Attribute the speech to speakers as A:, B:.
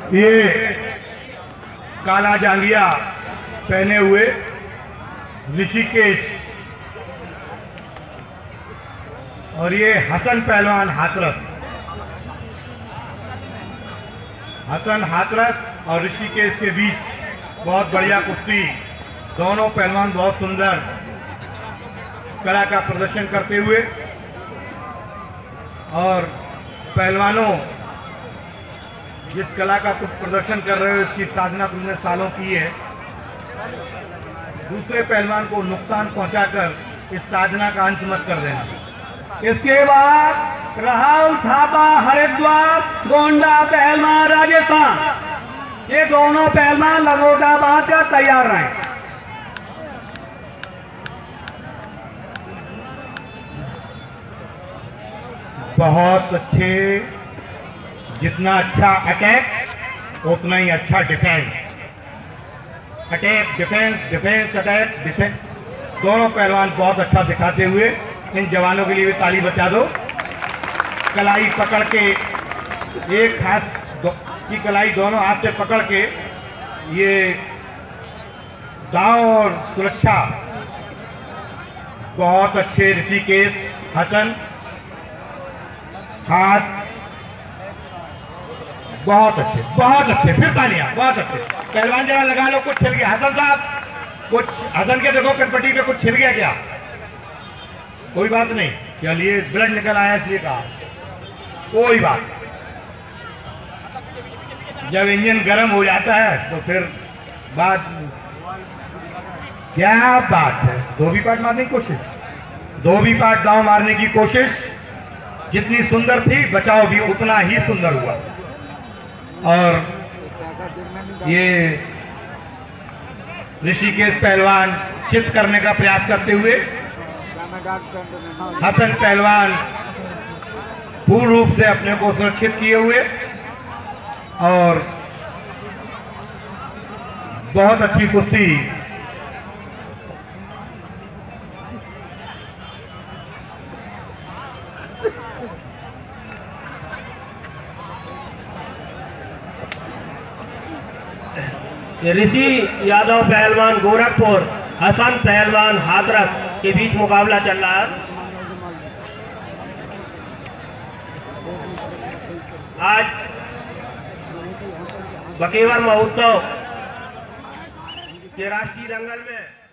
A: ये काला जांगिया पहने हुए ऋषिकेश और ये हसन पहलवान हाथरस। हसन हाथरस और ऋषिकेश के बीच बहुत बढ़िया कुश्ती। दोनों पहलवान बहुत सुंदर कला का प्रदर्शन करते हुए और पहलवानों जिस कला का तुम प्रदर्शन कर रहे हो इसकी साधना तुमने सालों की है। दूसरे पहलवान को नुकसान पहुंचाकर इस साधना का अंत मत कर देना।
B: इसके बाद राहुल थापा हरिद्वार, गोंडा पहलवान राजस्थान, ये दोनों पहलवान लंगोटा बांध कर तैयार रहे।
A: बहुत अच्छे, जितना अच्छा अटैक उतना ही अच्छा defence. Attack defence, defence attack, defence, दोनों पहलवान बहुत अच्छा दिखाते हुए इन जवानों के लिए भी ताली बजा दो। कलाई पकड़ के, एक हाथ की कलाई दोनों हाथ से पकड़ के ये दांव और सुरक्षा बहुत अच्छे। ऋषिकेश, हसन, हाथ बहुत अच्छे, बहुत अच्छे। फिर तालियां, बहुत अच्छे। पहलवान जरा लगा लो, कुछ छिल गया हसन साहब, कुछ हसन के देखो कटपटी पे कुछ छिल गया क्या? कोई बात नहीं, चलिए ब्लड निकल आया इसलिए कहा, कोई बात। जब इंजन गर्म हो जाता है तो फिर बात, क्या बात है। धोबी पाट मारने की कोशिश, धोबी पाट दांव मारने की कोशिश जितनी सुंदर थी, बचाव भी उतना ही सुंदर हुआ। और ये ऋषिकेश पहलवान चित करने का प्रयास करते हुए, हसन पहलवान पूर्ण रूप से अपने को सुरक्षित किए हुए और बहुत अच्छी कुश्ती।
C: ऋषि यादव पहलवान गोरखपुर, हसन पहलवान हाथरस के बीच मुकाबला चल रहा है। आज बकेवर महोत्सव के राष्ट्रीय दंगल में